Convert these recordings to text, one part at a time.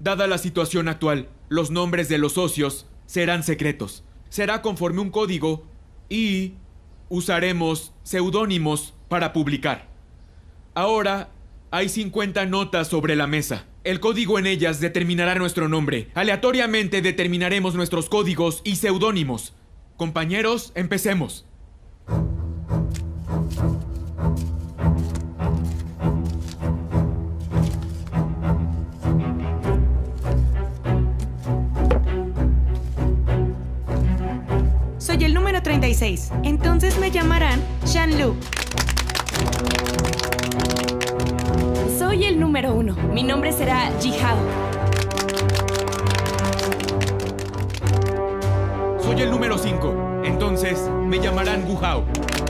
Dada la situación actual, los nombres de los socios serán secretos. Será conforme un código y usaremos seudónimos para publicar. Ahora hay 50 notas sobre la mesa. El código en ellas determinará nuestro nombre. Aleatoriamente determinaremos nuestros códigos y seudónimos. Compañeros, empecemos. Soy el número 36. Entonces me llamarán Shanlu. Soy el número 1. Mi nombre será Jihao. Soy el número 5. Entonces me llamarán Guhao.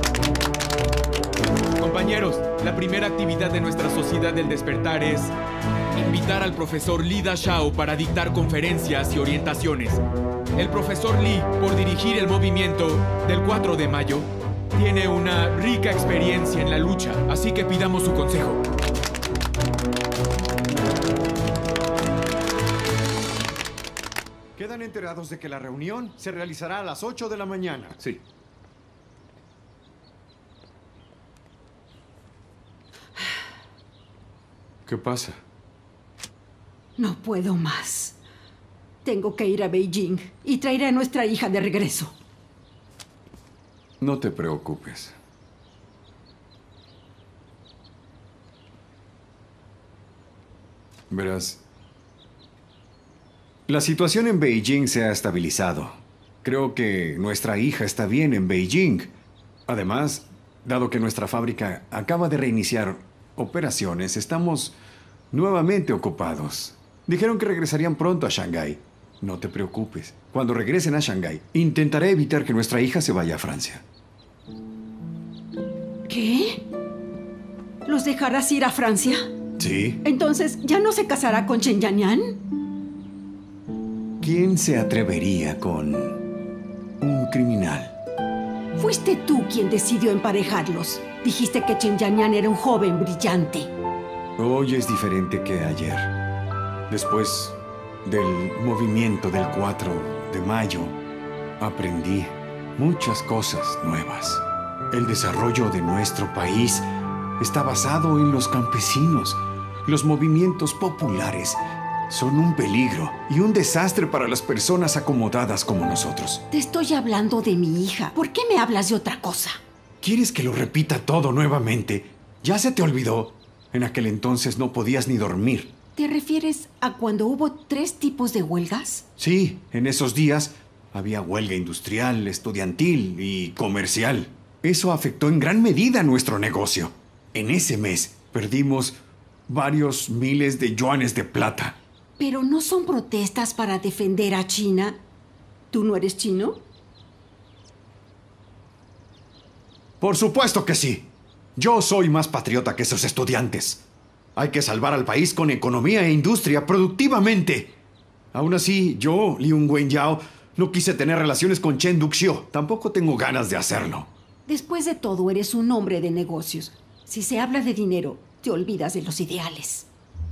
Compañeros, la primera actividad de nuestra Sociedad del Despertar es invitar al profesor Li Dashao para dictar conferencias y orientaciones. El profesor Li, por dirigir el movimiento del 4 de mayo, tiene una rica experiencia en la lucha, así que pidamos su consejo. ¿Quedan enterados de que la reunión se realizará a las 8 de la mañana? Sí. ¿Qué pasa? No puedo más. Tengo que ir a Beijing y traer a nuestra hija de regreso. No te preocupes. Verás, la situación en Beijing se ha estabilizado. Creo que nuestra hija está bien en Beijing. Además, dado que nuestra fábrica acaba de reiniciar operaciones, estamos nuevamente ocupados. Dijeron que regresarían pronto a Shanghái. No te preocupes. Cuando regresen a Shanghái, intentaré evitar que nuestra hija se vaya a Francia. ¿Qué? ¿Los dejarás ir a Francia? ¿Sí? Entonces, ¿ya no se casará con Chen Yanyan? ¿Quién se atrevería con un criminal? Fuiste tú quien decidió emparejarlos. Dijiste que Chen Yanyan era un joven brillante. Hoy es diferente que ayer. Después del movimiento del 4 de mayo, aprendí muchas cosas nuevas. El desarrollo de nuestro país está basado en los campesinos. Los movimientos populares son un peligro y un desastre para las personas acomodadas como nosotros. Te estoy hablando de mi hija. ¿Por qué me hablas de otra cosa? ¿Quieres que lo repita todo nuevamente? ¿Ya se te olvidó? En aquel entonces no podías ni dormir. ¿Te refieres a cuando hubo 3 tipos de huelgas? Sí, en esos días había huelga industrial, estudiantil y comercial. Eso afectó en gran medida nuestro negocio. En ese mes perdimos varios miles de yuanes de plata. Pero no son protestas para defender a China. ¿Tú no eres chino? Por supuesto que sí. Yo soy más patriota que esos estudiantes. Hay que salvar al país con economía e industria productivamente. Aún así, yo, Liu Wenyao, no quise tener relaciones con Chen Duxiu. Tampoco tengo ganas de hacerlo. Después de todo, eres un hombre de negocios. Si se habla de dinero, te olvidas de los ideales.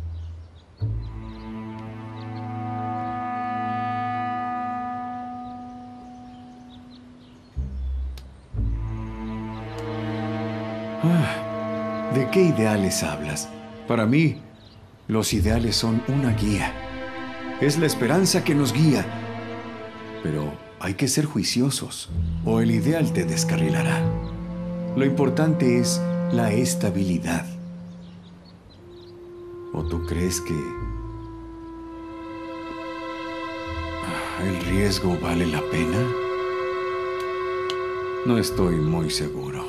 ¿De qué ideales hablas? Para mí, los ideales son una guía. Es la esperanza que nos guía. Pero hay que ser juiciosos, o el ideal te descarrilará. Lo importante es la estabilidad. ¿O tú crees que el riesgo vale la pena? No estoy muy seguro.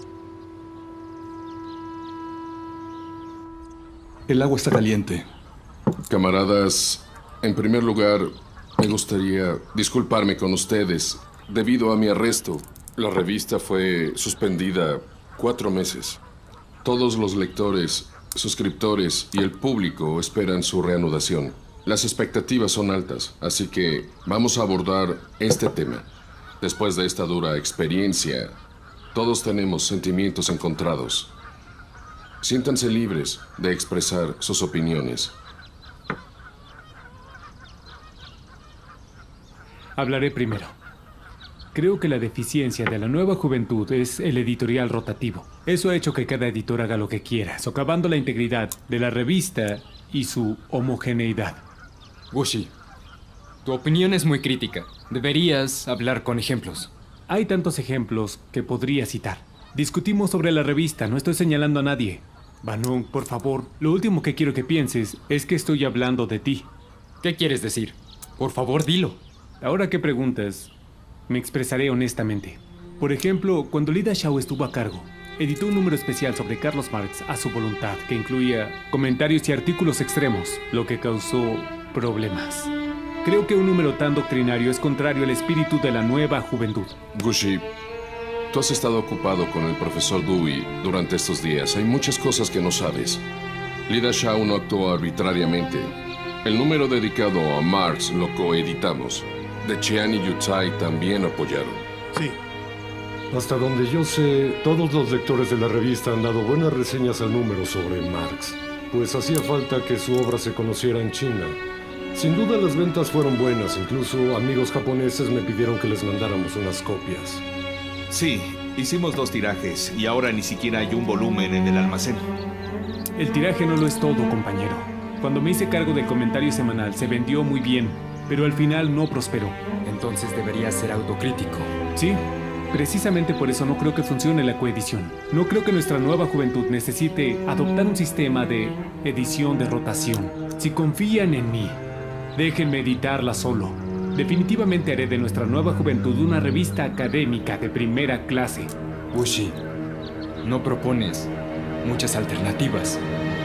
El agua está caliente. Camaradas, en primer lugar, me gustaría disculparme con ustedes. Debido a mi arresto, la revista fue suspendida 4 meses. Todos los lectores, suscriptores y el público esperan su reanudación. Las expectativas son altas, así que vamos a abordar este tema. Después de esta dura experiencia, todos tenemos sentimientos encontrados. Siéntanse libres de expresar sus opiniones. Hablaré primero. Creo que la deficiencia de la nueva juventud es el editorial rotativo. Eso ha hecho que cada editor haga lo que quiera, socavando la integridad de la revista y su homogeneidad. Wuxi, tu opinión es muy crítica. Deberías hablar con ejemplos. Hay tantos ejemplos que podría citar. Discutimos sobre la revista, no estoy señalando a nadie. Banong, por favor, lo último que quiero que pienses es que estoy hablando de ti. ¿Qué quieres decir? Por favor, dilo. Ahora que preguntas, me expresaré honestamente. Por ejemplo, cuando Lida Xiao estuvo a cargo, editó un número especial sobre Carlos Marx a su voluntad, que incluía comentarios y artículos extremos, lo que causó problemas. Creo que un número tan doctrinario es contrario al espíritu de la nueva juventud. Gushi, tú has estado ocupado con el profesor Dewey durante estos días. Hay muchas cosas que no sabes. Lida Xiao no actuó arbitrariamente. El número dedicado a Marx lo coeditamos. De Chian y Yutsai también apoyaron. Sí. Hasta donde yo sé, todos los lectores de la revista han dado buenas reseñas al número sobre Marx, pues hacía falta que su obra se conociera en China. Sin duda las ventas fueron buenas, incluso amigos japoneses me pidieron que les mandáramos unas copias. Sí, hicimos 2 tirajes y ahora ni siquiera hay un volumen en el almacén. El tiraje no lo es todo, compañero. Cuando me hice cargo del comentario semanal se vendió muy bien, pero al final no prosperó. Entonces deberías ser autocrítico. Sí, precisamente por eso no creo que funcione la coedición. No creo que nuestra nueva juventud necesite adoptar un sistema de edición de rotación. Si confían en mí, déjenme editarla solo. Definitivamente haré de nuestra nueva juventud una revista académica de primera clase. Wuxi, no propones muchas alternativas.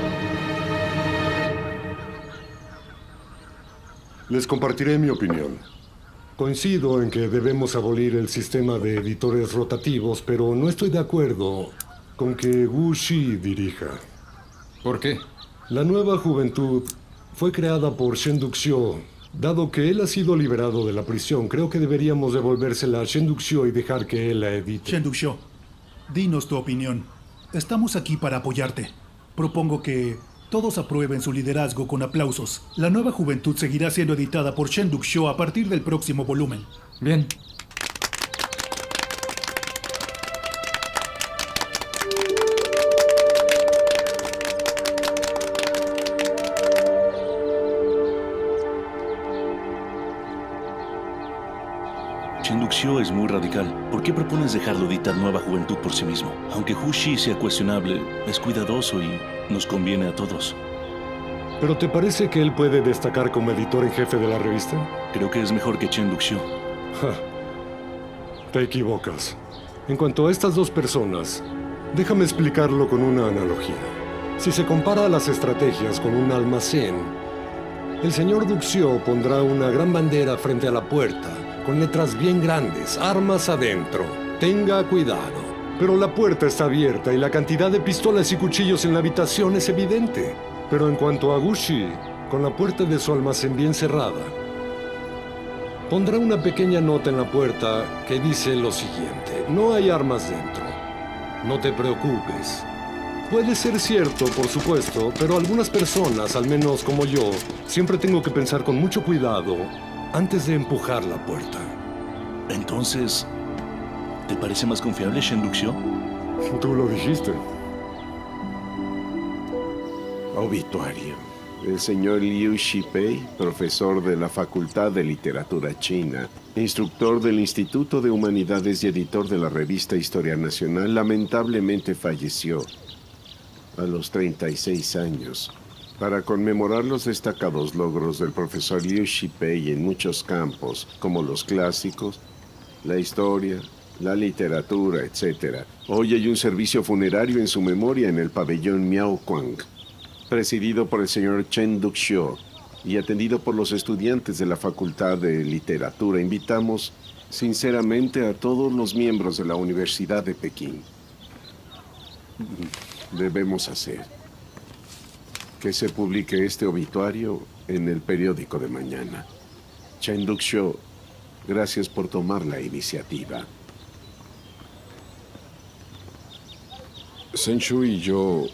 Les compartiré mi opinión. Coincido en que debemos abolir el sistema de editores rotativos, pero no estoy de acuerdo con que Wuxi dirija. ¿Por qué? La nueva juventud fue creada por Shen Duxiu. Dado que él ha sido liberado de la prisión, creo que deberíamos devolvérsela a Shen Duxiu y dejar que él la edite. Shen Duxiu, dinos tu opinión. Estamos aquí para apoyarte. Propongo que todos aprueben su liderazgo con aplausos. La nueva juventud seguirá siendo editada por Shen Duxiu a partir del próximo volumen. Bien. Shen Duxiu es muy radical. ¿Por qué propones dejarlo editar Nueva Juventud por sí mismo? Aunque Wuxi sea cuestionable, es cuidadoso y nos conviene a todos. ¿Pero te parece que él puede destacar como editor en jefe de la revista? Creo que es mejor que Shen Duxiu. Te equivocas. En cuanto a estas 2 personas, déjame explicarlo con una analogía. Si se compara las estrategias con un almacén, el señor Duxiu pondrá una gran bandera frente a la puerta, con letras bien grandes, armas adentro. Tenga cuidado. Pero la puerta está abierta y la cantidad de pistolas y cuchillos en la habitación es evidente. Pero en cuanto a Wuxi, con la puerta de su almacén bien cerrada, pondrá una pequeña nota en la puerta que dice lo siguiente: no hay armas dentro. No te preocupes. Puede ser cierto, por supuesto, pero algunas personas, al menos como yo, siempre tengo que pensar con mucho cuidado antes de empujar la puerta. Entonces, ¿te parece más confiable Shen Duxiu? Tú lo dijiste. Obituario. El señor Liu Shipei, profesor de la Facultad de Literatura China, instructor del Instituto de Humanidades y editor de la revista Historia Nacional, lamentablemente falleció a los 36 años. Para conmemorar los destacados logros del profesor Liu Shipei en muchos campos, como los clásicos, la historia, la literatura, etc. Hoy hay un servicio funerario en su memoria en el pabellón Miaoquang, presidido por el señor Shen Duxiu y atendido por los estudiantes de la Facultad de Literatura. Invitamos sinceramente a todos los miembros de la Universidad de Pekín. Debemos hacer que se publique este obituario en el periódico de mañana. Shen Duxiu, gracias por tomar la iniciativa. Senshu y yo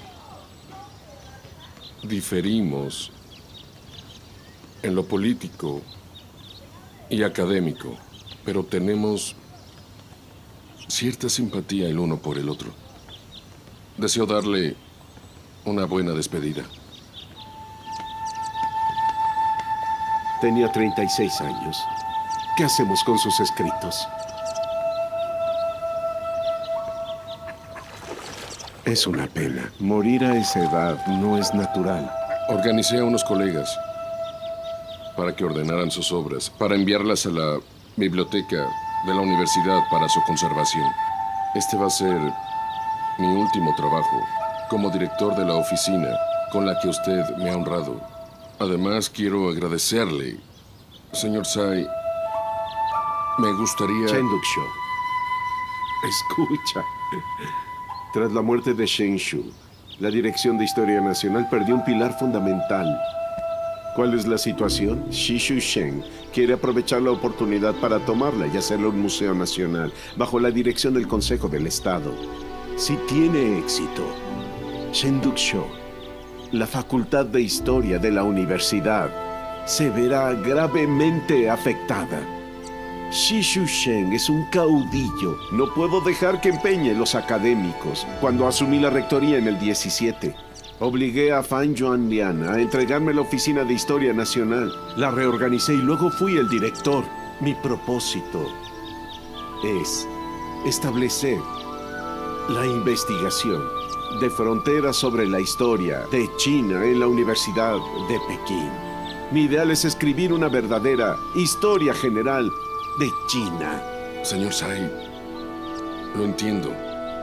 diferimos en lo político y académico, pero tenemos cierta simpatía el uno por el otro. Deseo darle una buena despedida. Tenía 36 años. ¿Qué hacemos con sus escritos? Es una pena. Morir a esa edad no es natural. Organicé a unos colegas para que ordenaran sus obras, para enviarlas a la biblioteca de la universidad para su conservación. Este va a ser mi último trabajo como director de la oficina con la que usted me ha honrado. Además, quiero agradecerle, señor Tsai. Me gustaría... Chen Duxiu. Escucha. Tras la muerte de Shen Shu, la Dirección de Historia Nacional perdió un pilar fundamental. ¿Cuál es la situación? Shishu Shen quiere aprovechar la oportunidad para tomarla y hacerla un museo nacional, bajo la dirección del Consejo del Estado. Si tiene éxito, Shen Duxiu, la Facultad de Historia de la universidad, se verá gravemente afectada. Shishu Shen es un caudillo. No puedo dejar que empeñe los académicos. Cuando asumí la rectoría en el 17, obligué a Fan Yuanlian a entregarme la Oficina de Historia Nacional. La reorganicé y luego fui el director. Mi propósito es establecer la investigación de fronteras sobre la historia de China en la Universidad de Pekín. Mi ideal es escribir una verdadera historia general de China. Señor Tsai, lo entiendo.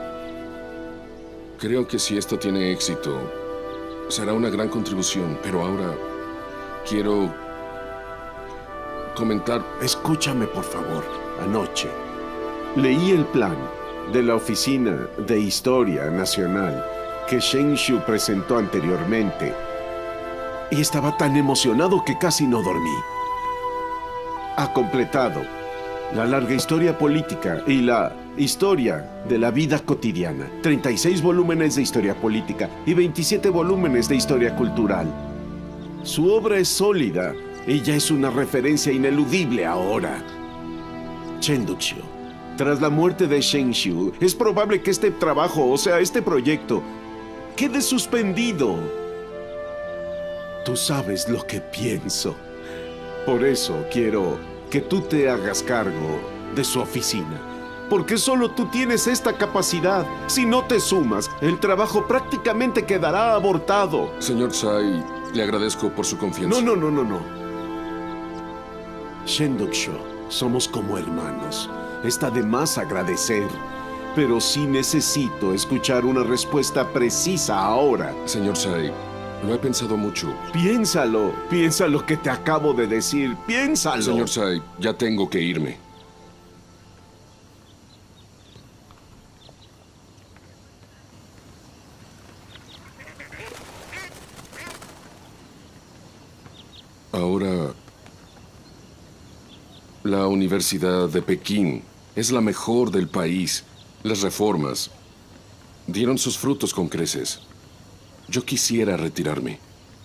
Creo que si esto tiene éxito, será una gran contribución, pero ahora quiero comentar... Escúchame, por favor. Anoche leí el plan de la Oficina de Historia Nacional que Shen Shu presentó anteriormente y estaba tan emocionado que casi no dormí. Ha completado la larga historia política y la historia de la vida cotidiana. 36 volúmenes de historia política y 27 volúmenes de historia cultural. Su obra es sólida y ya es una referencia ineludible ahora. Chen Duxiu, tras la muerte de Shen Shu, es probable que este trabajo, o sea, este proyecto, quede suspendido. Tú sabes lo que pienso. Por eso quiero que tú te hagas cargo de su oficina. Porque solo tú tienes esta capacidad. Si no te sumas, el trabajo prácticamente quedará abortado. Señor Tsai, le agradezco por su confianza. No. Shen Duxiu, somos como hermanos. Está de más agradecer. Pero sí necesito escuchar una respuesta precisa ahora. Señor Tsai, lo he pensado mucho. Piénsalo. Piensa lo que te acabo de decir. Piénsalo. Señor Tsai, ya tengo que irme. Ahora, la Universidad de Pekín es la mejor del país. Las reformas dieron sus frutos con creces. Yo quisiera retirarme.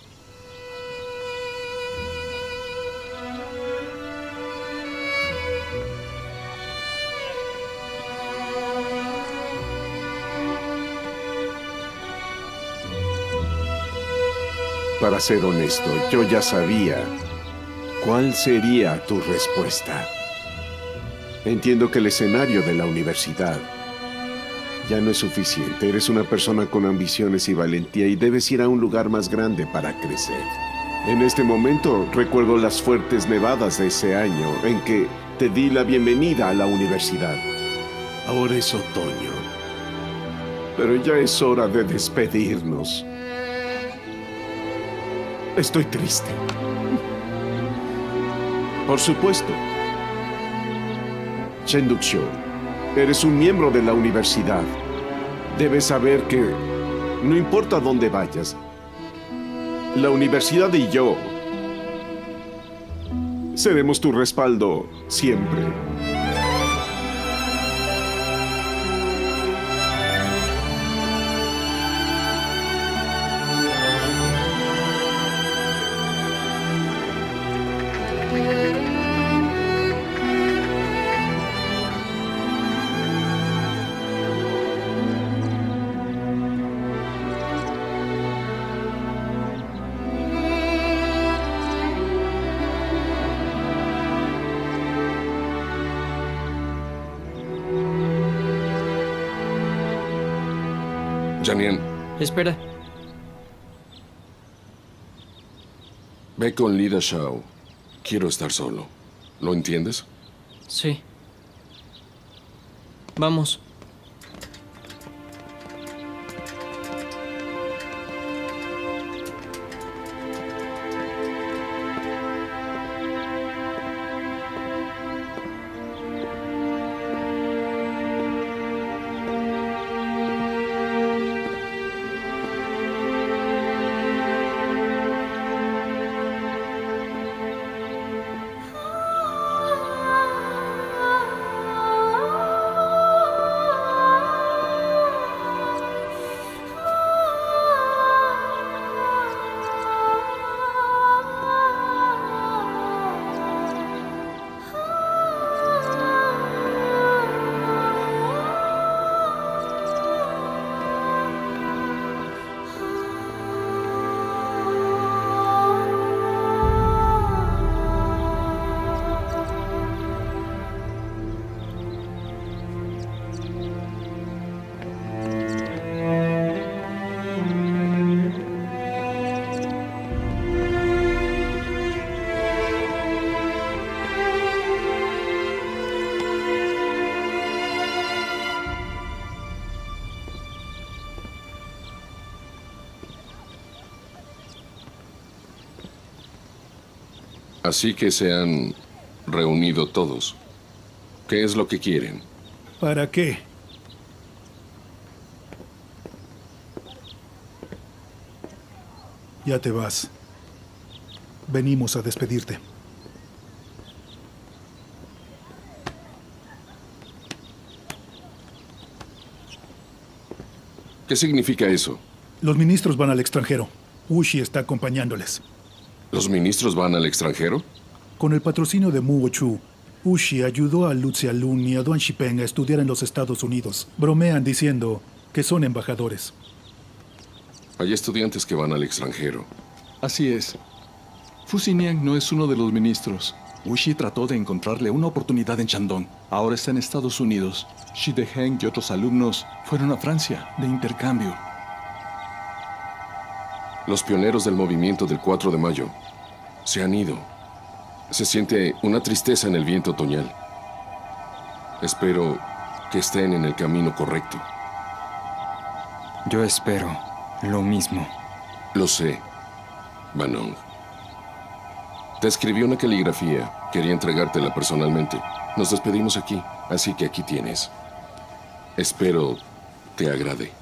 Para ser honesto, yo ya sabía cuál sería tu respuesta. Entiendo que el escenario de la universidad ya no es suficiente. Eres una persona con ambiciones y valentía y debes ir a un lugar más grande para crecer. En este momento recuerdo las fuertes nevadas de ese año en que te di la bienvenida a la universidad. Ahora es otoño, pero ya es hora de despedirnos. Estoy triste. Por supuesto. Chen Duxiu, eres un miembro de la universidad. Debes saber que no importa dónde vayas, la universidad y yo seremos tu respaldo siempre. Janine. Espera. Ve con Lida Shaw. Quiero estar solo. ¿Lo entiendes? Sí. Vamos. Así que se han reunido todos. ¿Qué es lo que quieren? ¿Para qué? Ya te vas. Venimos a despedirte. ¿Qué significa eso? Los ministros van al extranjero. Wuxi está acompañándoles. ¿Los ministros van al extranjero? Con el patrocinio de Mu Chu, Wuxi ayudó a Lu Xiaolun y a Duan Shipeng a estudiar en los Estados Unidos. Bromean diciendo que son embajadores. Hay estudiantes que van al extranjero. Así es. Fu Xinian no es uno de los ministros. Wuxi trató de encontrarle una oportunidad en Shandong. Ahora está en Estados Unidos. Shi Deheng y otros alumnos fueron a Francia de intercambio. Los pioneros del movimiento del 4 de mayo se han ido. Se siente una tristeza en el viento otoñal. Espero que estén en el camino correcto. Yo espero lo mismo. Lo sé, Banong. Te escribí una caligrafía. Quería entregártela personalmente. Nos despedimos aquí, así que aquí tienes. Espero te agrade.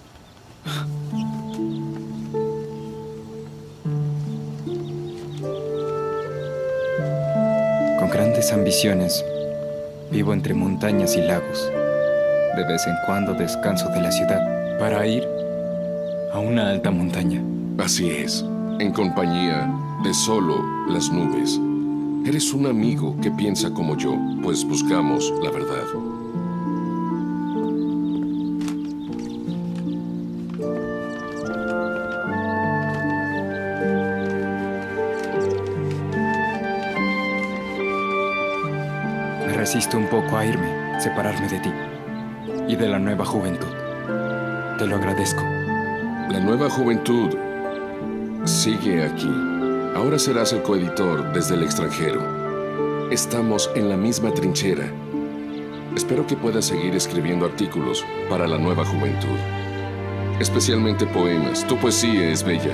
Con grandes ambiciones, vivo entre montañas y lagos. De vez en cuando descanso de la ciudad para ir a una alta montaña. Así es, en compañía de solo las nubes. Eres un amigo que piensa como yo, pues buscamos la verdad. Me resisto un poco a irme, separarme de ti y de la nueva juventud. Te lo agradezco. La nueva juventud sigue aquí. Ahora serás el coeditor desde el extranjero. Estamos en la misma trinchera. Espero que puedas seguir escribiendo artículos para la nueva juventud. Especialmente poemas. Tu poesía es bella.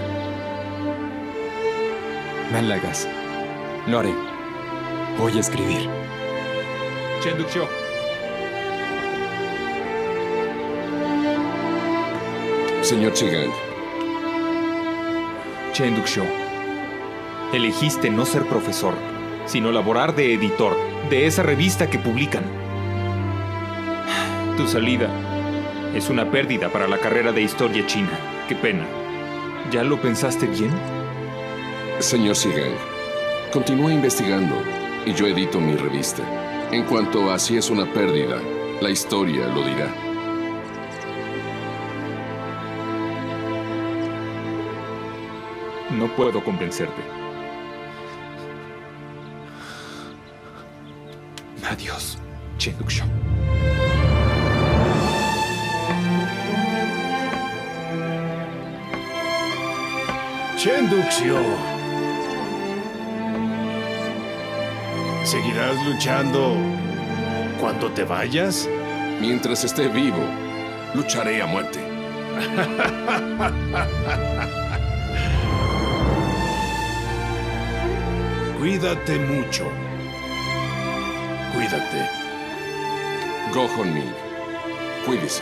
Me halagas. Lo haré. Voy a escribir. Chen Duxiu. Señor Chigang. Chen Duxiu. Elegiste no ser profesor, sino laborar de editor de esa revista que publican. Tu salida es una pérdida para la carrera de historia china. Qué pena. ¿Ya lo pensaste bien? Señor Chigang, continúa investigando y yo edito mi revista. En cuanto a si es una pérdida, la historia lo dirá. No puedo convencerte. Adiós, Chen Duxiu. Chen Duxiu. ¿Seguirás luchando cuando te vayas? Mientras esté vivo, lucharé a muerte. Cuídate mucho. Cuídate. Go Hon-mi. Cuídese.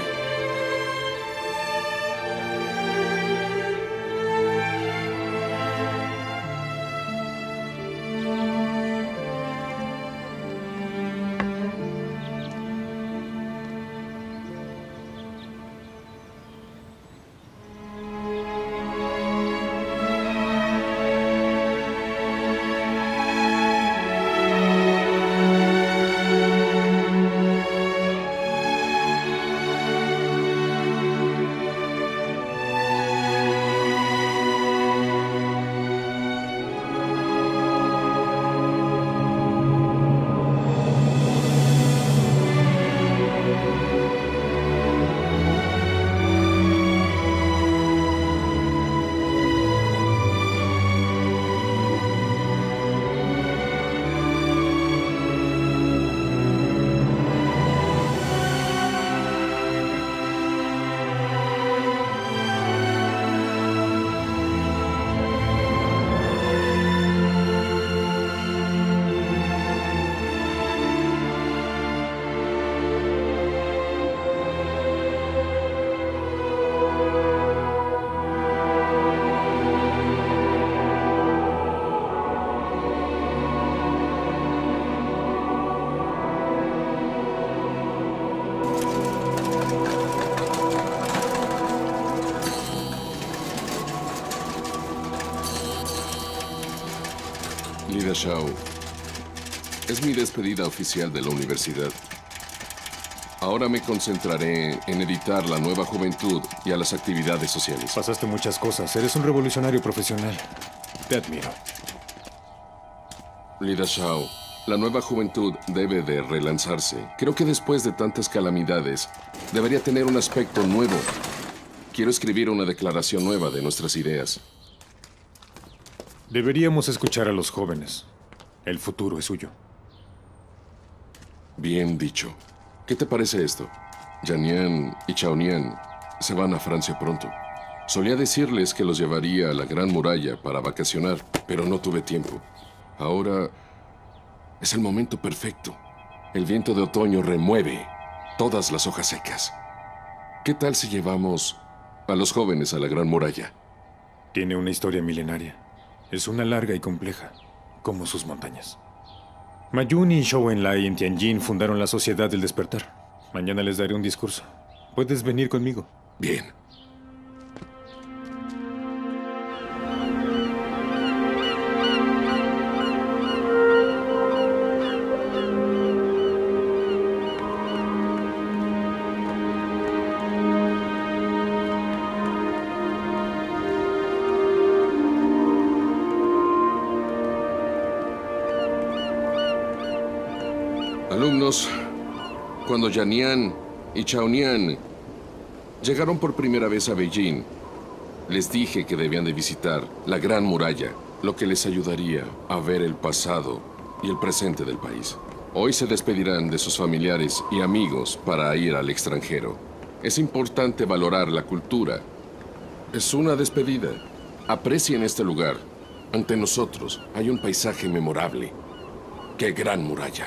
Lida Xiao, es mi despedida oficial de la universidad. Ahora me concentraré en editar La Nueva Juventud y a las actividades sociales. Pasaste muchas cosas. Eres un revolucionario profesional. Te admiro. Lida Xiao, La Nueva Juventud debe de relanzarse. Creo que después de tantas calamidades, debería tener un aspecto nuevo. Quiero escribir una declaración nueva de nuestras ideas. Deberíamos escuchar a los jóvenes. El futuro es suyo. Bien dicho. ¿Qué te parece esto? Yannian y Chaonian se van a Francia pronto. Solía decirles que los llevaría a la Gran Muralla para vacacionar, pero no tuve tiempo. Ahora es el momento perfecto. El viento de otoño remueve todas las hojas secas. ¿Qué tal si llevamos a los jóvenes a la Gran Muralla? Tiene una historia milenaria. Es una larga y compleja, como sus montañas. Ma Yun y Zhou Enlai en Tianjin fundaron la Sociedad del Despertar. Mañana les daré un discurso. Puedes venir conmigo. Bien. Alumnos, cuando Yannian y Chaonian llegaron por primera vez a Beijing, les dije que debían de visitar la Gran Muralla, lo que les ayudaría a ver el pasado y el presente del país. Hoy se despedirán de sus familiares y amigos para ir al extranjero. Es importante valorar la cultura. Es una despedida. Aprecien este lugar. Ante nosotros hay un paisaje memorable. ¡Qué gran muralla!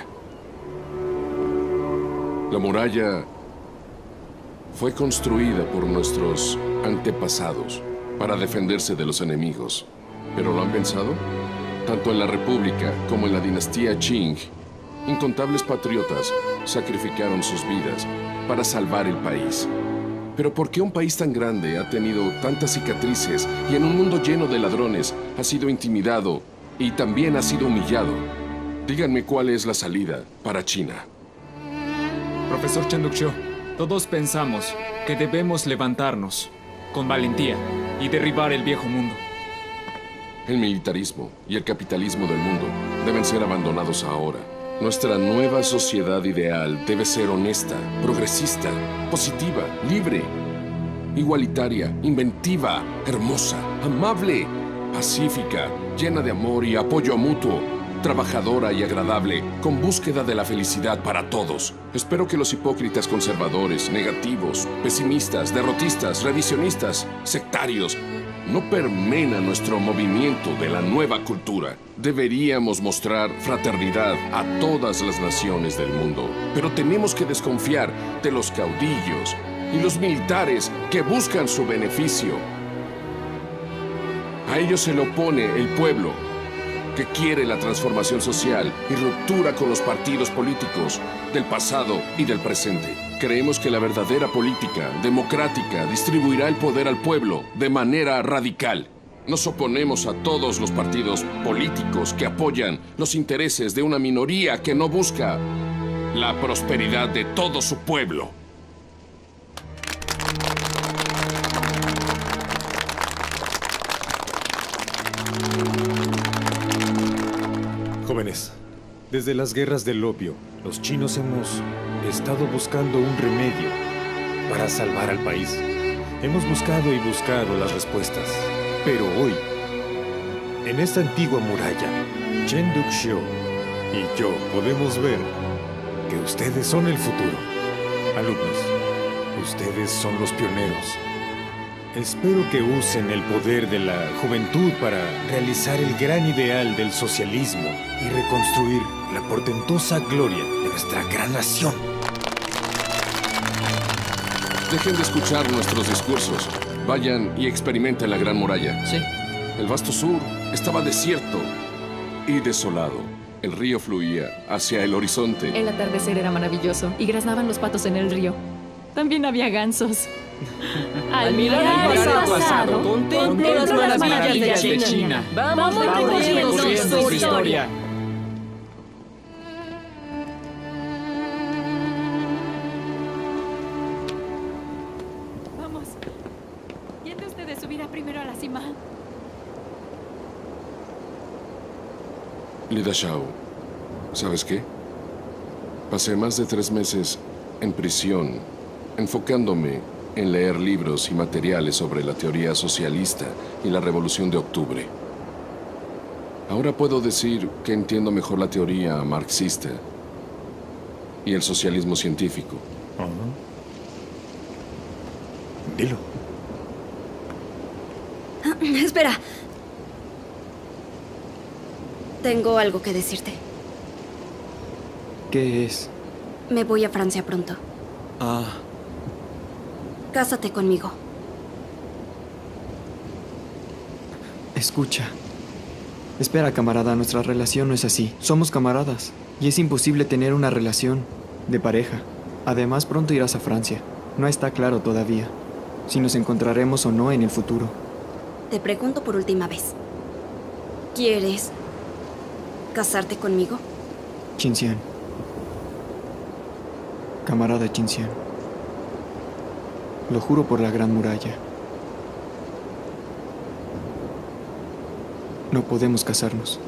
La muralla fue construida por nuestros antepasados para defenderse de los enemigos. ¿Pero lo han pensado? Tanto en la República como en la dinastía Qing, incontables patriotas sacrificaron sus vidas para salvar el país. Pero ¿por qué un país tan grande ha tenido tantas cicatrices y en un mundo lleno de ladrones ha sido intimidado y también ha sido humillado? Díganme cuál es la salida para China. Profesor Chen Duxiu, todos pensamos que debemos levantarnos con valentía y derribar el viejo mundo. El militarismo y el capitalismo del mundo deben ser abandonados ahora. Nuestra nueva sociedad ideal debe ser honesta, progresista, positiva, libre, igualitaria, inventiva, hermosa, amable, pacífica, llena de amor y apoyo mutuo, trabajadora y agradable, con búsqueda de la felicidad para todos. Espero que los hipócritas conservadores, negativos, pesimistas, derrotistas, revisionistas, sectarios, no permeen a nuestro movimiento de la nueva cultura. Deberíamos mostrar fraternidad a todas las naciones del mundo, pero tenemos que desconfiar de los caudillos y los militares que buscan su beneficio. A ellos se le opone el pueblo, que quiere la transformación social y ruptura con los partidos políticos del pasado y del presente. Creemos que la verdadera política democrática distribuirá el poder al pueblo de manera radical. Nos oponemos a todos los partidos políticos que apoyan los intereses de una minoría que no busca la prosperidad de todo su pueblo. Jóvenes, desde las guerras del opio, los chinos hemos estado buscando un remedio para salvar al país. Hemos buscado y buscado las respuestas. Pero hoy, en esta antigua muralla, Chen Duxiu y yo podemos ver que ustedes son el futuro. Alumnos, ustedes son los pioneros. Espero que usen el poder de la juventud para realizar el gran ideal del socialismo y reconstruir la portentosa gloria de nuestra gran nación. Dejen de escuchar nuestros discursos. Vayan y experimenten la Gran Muralla. Sí. El vasto sur estaba desierto y desolado. El río fluía hacia el horizonte. El atardecer era maravilloso y graznaban los patos en el río. También había gansos. Al mirar el pasado, contempla las maravillas de China. Vamos recorriendo su historia. Vamos. ¿Quién de ustedes subirá primero a la cima? Lida Xiao, ¿sabes qué? Pasé más de 3 meses en prisión, enfocándome en leer libros y materiales sobre la teoría socialista y la Revolución de Octubre. Ahora puedo decir que entiendo mejor la teoría marxista y el socialismo científico. Dilo. Espera. Tengo algo que decirte. ¿Qué es? Me voy a Francia pronto. Ah. Cásate conmigo. Escucha. Espera, camarada, nuestra relación no es así. Somos camaradas. Y es imposible tener una relación de pareja. Además, pronto irás a Francia. No está claro todavía si nos encontraremos o no en el futuro. Te pregunto por última vez. ¿Quieres casarte conmigo? Qinxian. Camarada Qinxian. Lo juro por la Gran Muralla. No podemos casarnos.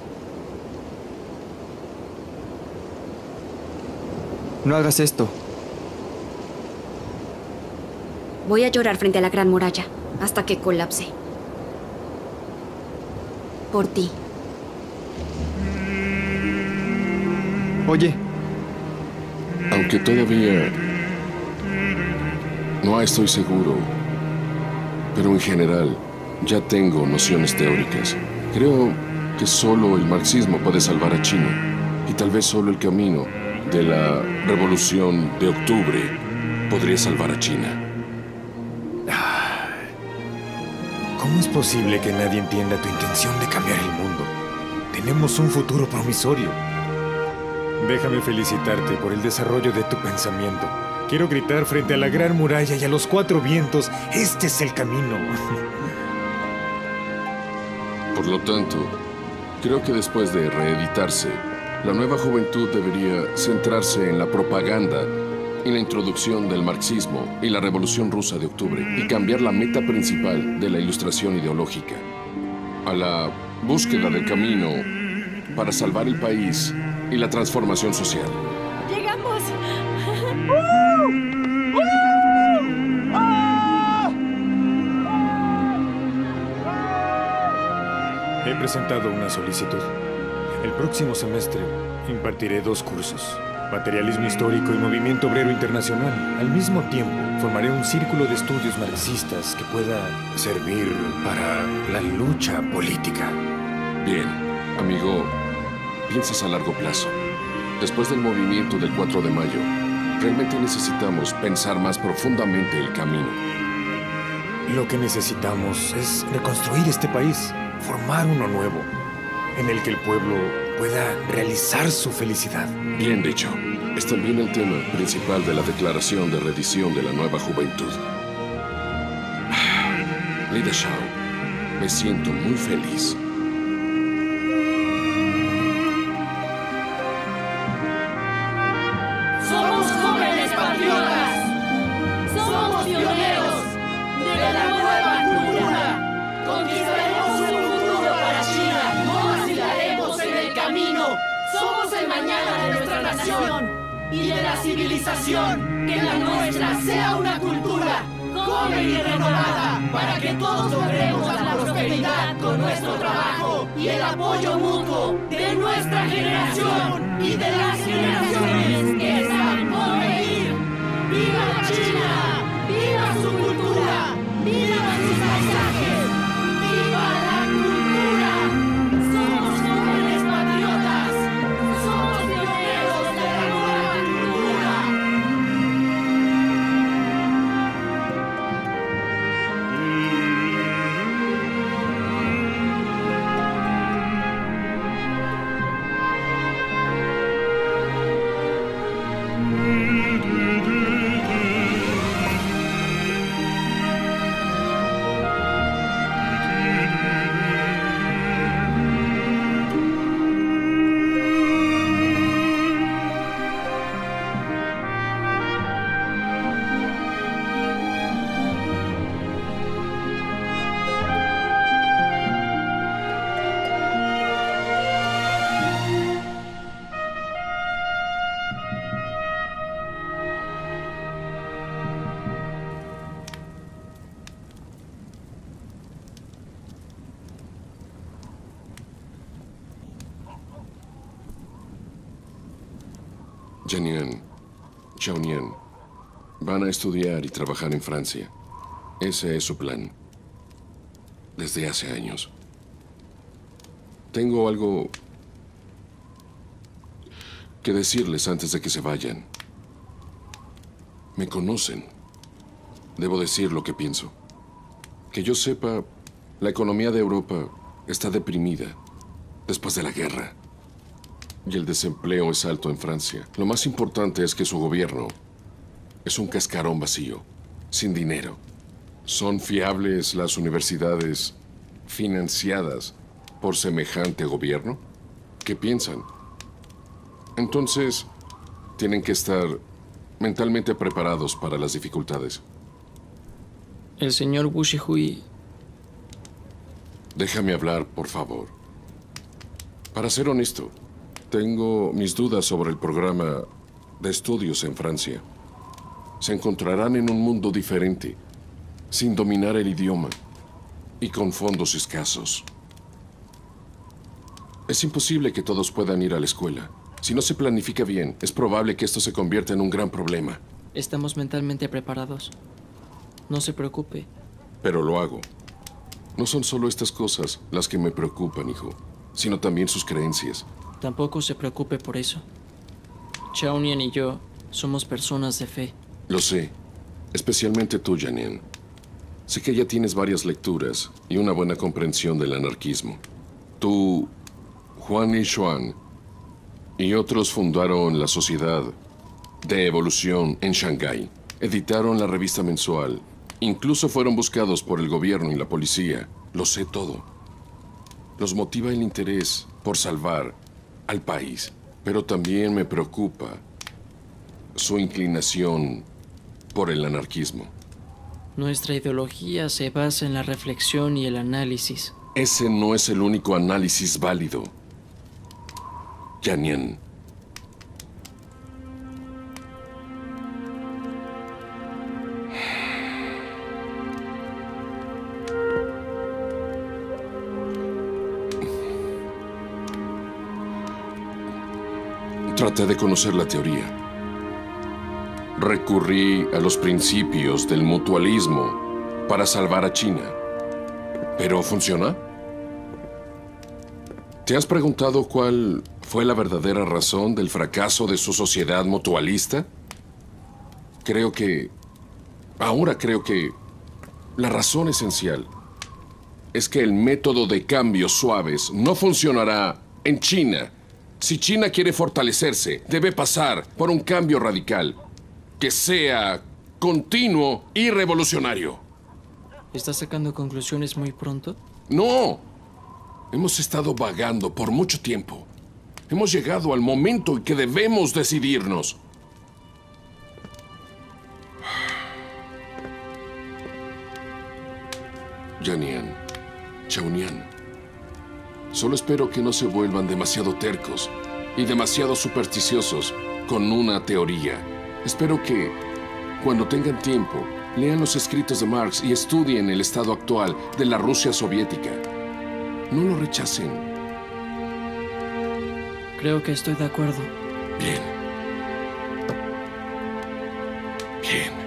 No hagas esto. Voy a llorar frente a la Gran Muralla hasta que colapse. Por ti. Oye. Aunque todavía no estoy seguro, pero en general ya tengo nociones teóricas. Creo que solo el marxismo puede salvar a China y tal vez solo el camino de la Revolución de Octubre podría salvar a China. ¿Cómo es posible que nadie entienda tu intención de cambiar el mundo? Tenemos un futuro promisorio. Déjame felicitarte por el desarrollo de tu pensamiento. Quiero gritar frente a la Gran Muralla y a los 4 vientos, este es el camino. Por lo tanto, creo que después de reeditarse, la nueva juventud debería centrarse en la propaganda y la introducción del marxismo y la Revolución Rusa de Octubre y cambiar la meta principal de la ilustración ideológica a la búsqueda del camino para salvar el país y la transformación social. ¡Llegamos! He presentado una solicitud. El próximo semestre impartiré 2 cursos. Materialismo histórico y movimiento obrero internacional. Al mismo tiempo, formaré un círculo de estudios marxistas que pueda servir para la lucha política. Bien, amigo, piensas a largo plazo. Después del movimiento del 4 de mayo, realmente necesitamos pensar más profundamente el camino. Lo que necesitamos es reconstruir este país, formar uno nuevo, en el que el pueblo pueda realizar su felicidad. Bien dicho. Es también el tema principal de la Declaración de Rendición de la Nueva Juventud. Lida Shaw, me siento muy feliz. Somos jóvenes patriotas. Somos pioneros de la nueva cultura. Conquistaremos un futuro para China. No vacilaremos en el camino. Somos el mañana de nuestra nación y de la civilización. Que la nuestra sea una cultura joven y renovada para que todos logremos la prosperidad con nuestro trabajo y el apoyo mutuo de nuestra generación y de las generaciones que están por venir. ¡Viva China! ¡Viva su cultura! ¡Viva sus paisajes! ¡Viva la cultura! Somos jóvenes patriotas. Somos pioneros de la nueva cultura. Jianian, Xiaonian, van a estudiar y trabajar en Francia. Ese es su plan. Desde hace años. Tengo algo que decirles antes de que se vayan. Me conocen. Debo decir lo que pienso. Que yo sepa, la economía de Europa está deprimida después de la guerra. Y el desempleo es alto en Francia. Lo más importante es que su gobierno es un cascarón vacío, sin dinero. ¿Son fiables las universidades financiadas por semejante gobierno? ¿Qué piensan? Entonces, tienen que estar mentalmente preparados para las dificultades. El señor Wu Shihui... Déjame hablar, por favor. Para ser honesto, tengo mis dudas sobre el programa de estudios en Francia. Se encontrarán en un mundo diferente, sin dominar el idioma y con fondos escasos. Es imposible que todos puedan ir a la escuela. Si no se planifica bien, es probable que esto se convierta en un gran problema. Estamos mentalmente preparados. No se preocupe. Pero lo hago. No son solo estas cosas las que me preocupan, hijo, sino también sus creencias. Tampoco se preocupe por eso. Xiaonian y yo somos personas de fe. Lo sé. Especialmente tú, Jianian. Sé que ya tienes varias lecturas y una buena comprensión del anarquismo. Tú, Huang Yishuan y otros fundaron la Sociedad de Evolución en Shanghái. Editaron la revista mensual. Incluso fueron buscados por el gobierno y la policía. Lo sé todo. Los motiva el interés por salvar al país. Pero también me preocupa su inclinación por el anarquismo. Nuestra ideología se basa en la reflexión y el análisis. Ese no es el único análisis válido, Jianian. traté de conocer la teoría. Recurrí a los principios del mutualismo para salvar a China. ¿Pero funciona? ¿Te has preguntado cuál fue la verdadera razón del fracaso de su sociedad mutualista? Ahora creo que la razón esencial es que el método de cambios suaves no funcionará en China. Si China quiere fortalecerse, debe pasar por un cambio radical que sea continuo y revolucionario. ¿Estás sacando conclusiones muy pronto? No. Hemos estado vagando por mucho tiempo. Hemos llegado al momento en que debemos decidirnos. Yanian, Chaunian. Solo espero que no se vuelvan demasiado tercos y demasiado supersticiosos con una teoría. Espero que, cuando tengan tiempo, lean los escritos de Marx y estudien el estado actual de la Rusia soviética. No lo rechacen. Creo que estoy de acuerdo. Bien. Bien.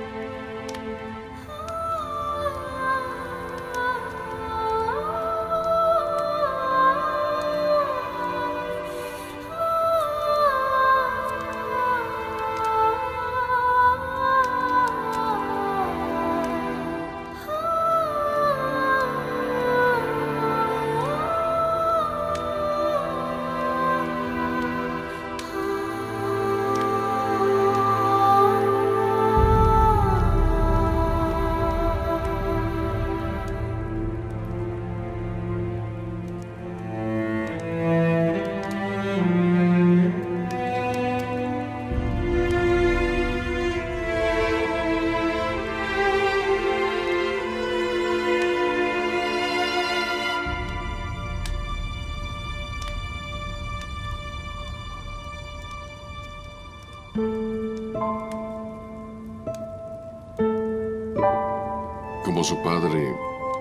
Como su padre,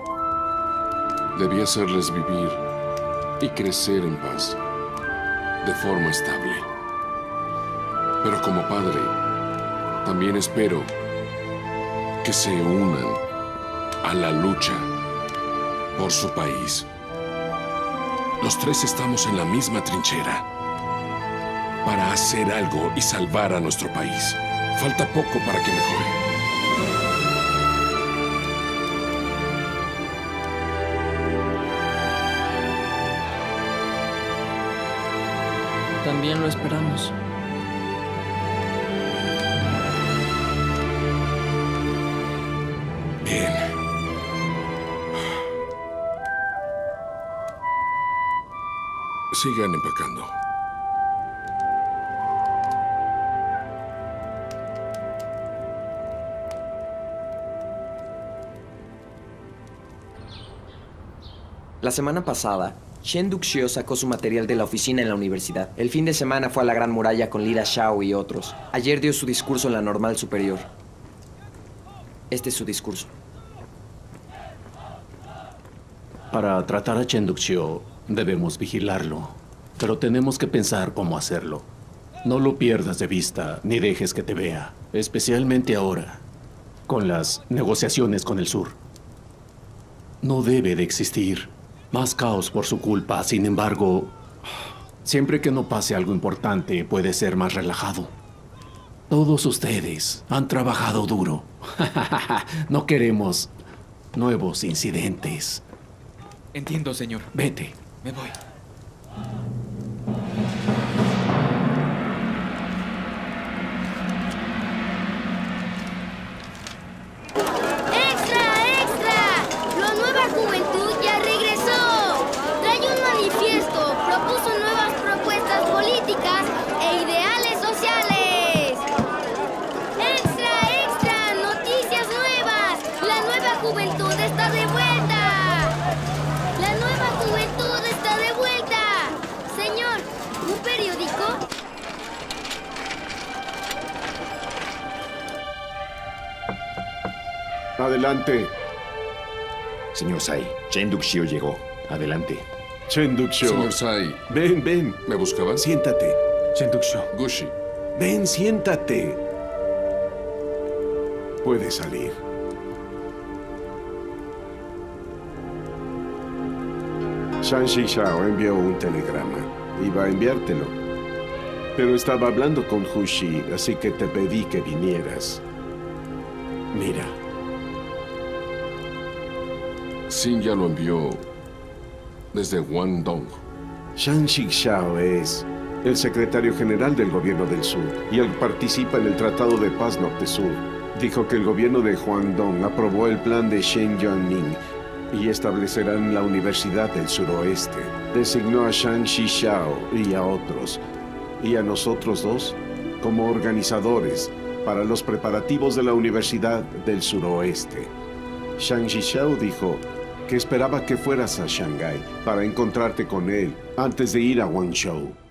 debía hacerles vivir y crecer en paz, de forma estable. Pero como padre, también espero que se unan a la lucha por su país. Los tres estamos en la misma trinchera para hacer algo y salvar a nuestro país. Falta poco para que mejore. También lo esperamos. Bien. Sigan empacando. La semana pasada, Chen Duxiu sacó su material de la oficina en la universidad. El fin de semana fue a la Gran Muralla con Lida Xiao y otros. Ayer dio su discurso en la Normal Superior. Este es su discurso. Para tratar a Chen Duxiu, debemos vigilarlo. Pero tenemos que pensar cómo hacerlo. No lo pierdas de vista, ni dejes que te vea. Especialmente ahora, con las negociaciones con el sur. No debe de existir más caos por su culpa. Sin embargo, siempre que no pase algo importante, puede ser más relajado. Todos ustedes han trabajado duro. No queremos nuevos incidentes. Entiendo, señor. Vete. Me voy. Adelante. Señor Sai, Chen Duxiu llegó. Adelante. Chen Duxiu. Señor Sai. Ven. ¿Me buscaban? Siéntate. Chen Duxiu. Gushi. Ven, siéntate. Puedes salir. Shang Shishao envió un telegrama. Iba a enviártelo. Pero estaba hablando con Hushi, así que te pedí que vinieras. Mira. Xin ya lo envió desde Guangdong. Shang Shishao es el secretario general del gobierno del sur y él participa en el Tratado de Paz Norte-Sur. Dijo que el gobierno de Guangdong aprobó el plan de Shen Jianming y establecerán la Universidad del Suroeste. Designó a Shang Shishao y a otros, y a nosotros dos, como organizadores para los preparativos de la Universidad del Suroeste. Shang Shishao dijo que esperaba que fueras a Shanghái para encontrarte con él antes de ir a Guangzhou.